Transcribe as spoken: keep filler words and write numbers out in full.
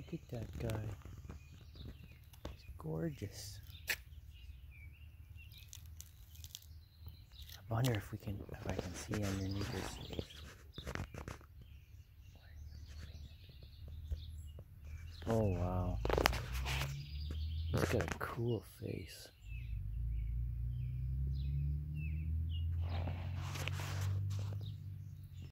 Look at that guy. He's gorgeous. I wonder if we can, if I can see underneath his face. Oh wow. He's got a cool face.